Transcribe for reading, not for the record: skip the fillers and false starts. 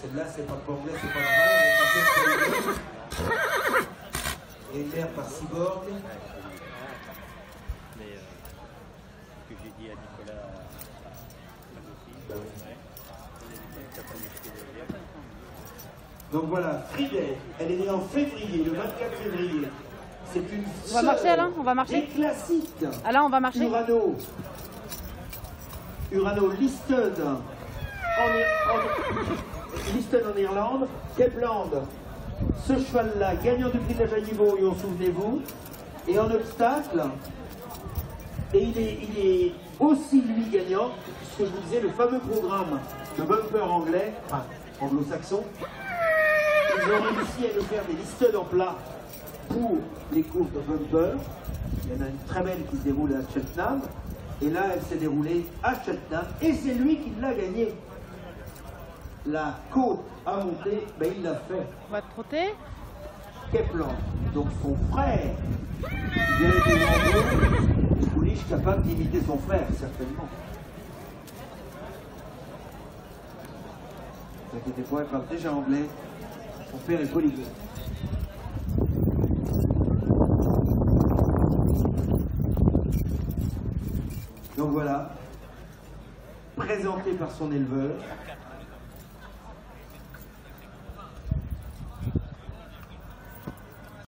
Celle-là, c'est pas pour anglais, c'est pas normal. Et mère par cyborg. Mais ce que j'ai dit à Nicolas, donc voilà, Friday, elle est née en février, le 24 février. C'est une On va marcher Alain, on va marcher. classique. Alain, on va marcher. Urano Listed en Irlande. Kepland, ce cheval-là, gagnant du prix de la Jailliveau, souvenez-vous, et en obstacle. Et il est aussi lui gagnant, puisque je vous disais, le fameux programme de bumper anglais, enfin anglo-saxon. Ils ont réussi à nous faire des listed en plat pour les courses de bumper. Il y en a une très belle qui se déroule à Cheltenham. Et là, elle s'est déroulée à Cheltenham. Et c'est lui qui l'a gagnée. La côte à monter, ben, il l'a fait. On va trotter. Kepland, donc son frère, qui vient des nombreux, Pouliche capable d'imiter son frère, certainement. Ne vous inquiétez pas, il parle déjà anglais. Son père est polyglotte. Donc voilà, présenté par son éleveur,